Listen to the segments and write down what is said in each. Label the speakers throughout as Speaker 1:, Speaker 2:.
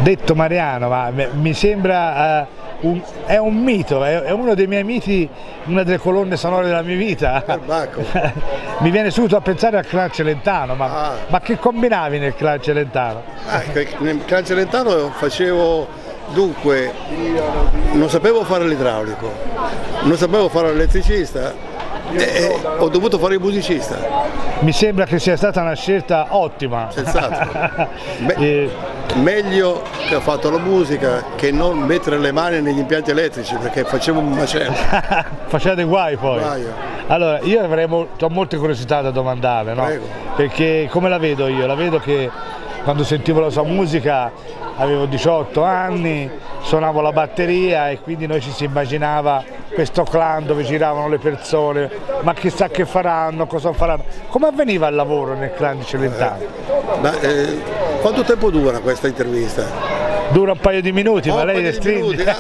Speaker 1: Detto Mariano, ma mi sembra è un mito, è uno dei miei miti, una delle colonne sonore della mia vita. Mi viene subito a pensare al Clan Celentano, ma che combinavi nel Clan Celentano?
Speaker 2: Nel Clan Celentano facevo, dunque, non sapevo fare l'idraulico, non sapevo fare l'elettricista, e ho dovuto fare il musicista.
Speaker 1: Mi sembra che sia stata una scelta ottima.
Speaker 2: Senz'altro. Meglio che ho fatto la musica che non mettere le mani negli impianti elettrici, perché facevo un macello.
Speaker 1: Facevate guai poi. Allora, io ho molte curiosità da domandare, no? Perché come la vedo io? La vedo che quando sentivo la sua musica avevo 18 anni, suonavo la batteria e quindi noi ci si immaginava questo clan dove giravano le persone, ma chissà che faranno, cosa faranno. Come avveniva il lavoro nel Clan di Celentano?
Speaker 2: Quanto tempo dura questa intervista?
Speaker 1: Dura un paio di minuti, ma lei le stringe.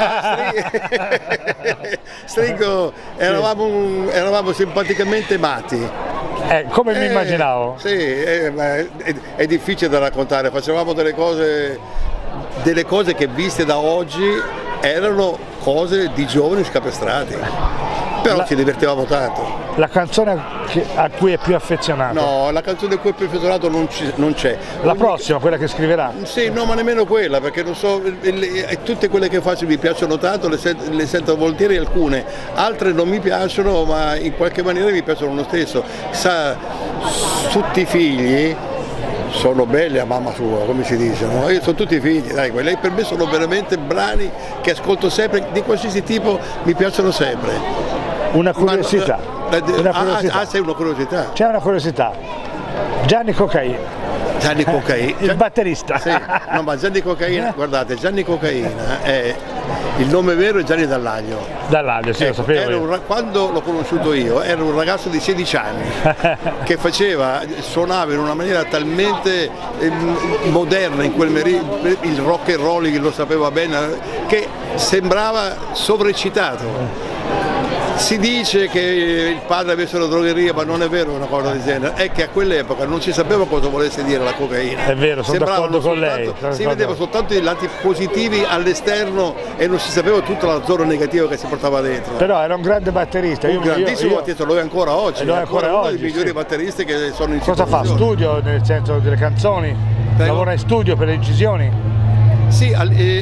Speaker 2: Stringo, eravamo simpaticamente matti.
Speaker 1: Come mi immaginavo.
Speaker 2: Sì, è difficile da raccontare, facevamo delle cose che viste da oggi erano cose di giovani scapestrati, però ci divertivamo tanto.
Speaker 1: La canzone a cui è più affezionato?
Speaker 2: No, la canzone a cui è più affezionato non c'è.
Speaker 1: La prossima, quella che scriverà?
Speaker 2: Sì, no, ma nemmeno quella, perché non so, tutte quelle che faccio mi piacciono tanto, le sento volentieri alcune, altre non mi piacciono, ma in qualche maniera mi piacciono lo stesso. Sa, tutti i figli sono belli a mamma sua, come si dice, no? Io sono tutti figli, dai, quelli per me sono veramente brani che ascolto sempre, di qualsiasi tipo mi piacciono sempre.
Speaker 1: Una curiosità.
Speaker 2: Sei una curiosità?
Speaker 1: C'è una curiosità. Gianni Cocaina.
Speaker 2: Gianni Cocaina.
Speaker 1: Il batterista.
Speaker 2: Sì, no, ma Gianni Cocaina, guardate, Gianni Cocaina è il nome vero è Gianni Dall'Aglio.
Speaker 1: Dall'Aglio, sì, lo sapevo.
Speaker 2: Quando l'ho conosciuto io era un ragazzo di 16 anni che suonava in una maniera talmente moderna in il rock and roll, lo sapeva bene, che sembrava sovreccitato. Si dice che il padre avesse una drogheria, ma non è vero una cosa del genere, è che a quell'epoca non si sapeva cosa volesse dire la cocaina.
Speaker 1: È vero, sono d'accordo con lei.
Speaker 2: Si vedeva soltanto i lati positivi all'esterno e non si sapeva tutta la zona negativa che si portava dentro.
Speaker 1: Però era un grande batterista.
Speaker 2: Un grandissimo batterista, lo è ancora oggi, è uno dei migliori batteristi che sono in
Speaker 1: Cosa fa? Studio nel senso delle canzoni? Lavora in studio per le incisioni?
Speaker 2: Sì,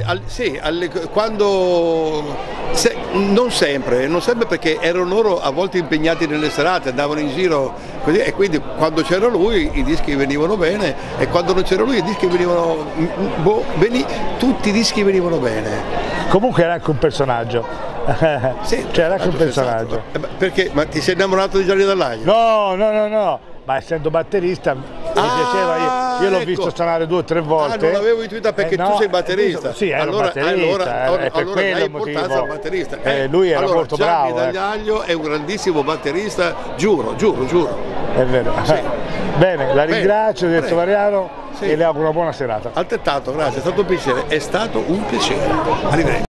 Speaker 2: non sempre perché erano loro a volte impegnati nelle serate, andavano in giro così, e quindi quando c'era lui i dischi venivano bene e quando non c'era lui i dischi venivano tutti i dischi venivano bene.
Speaker 1: Comunque era anche un personaggio.
Speaker 2: Sì,
Speaker 1: era anche un personaggio.
Speaker 2: Perché? Ma ti sei innamorato di Gianni Dall'Aglio?
Speaker 1: No. Ma essendo batterista mi piaceva, io l'ho visto suonare 2 o 3 volte.
Speaker 2: Non l'avevo intuita perché tu sei batterista.
Speaker 1: Sì, era un batterista,
Speaker 2: allora
Speaker 1: dai
Speaker 2: importanza al batterista.
Speaker 1: Lui era molto bravo.
Speaker 2: Gianni Dall'Aglio è un grandissimo batterista, giuro.
Speaker 1: È vero. Sì. Bene, la ringrazio, detto Mariano, e le auguro una buona serata.
Speaker 2: Altrettanto, grazie, è stato un piacere. Arrivederci.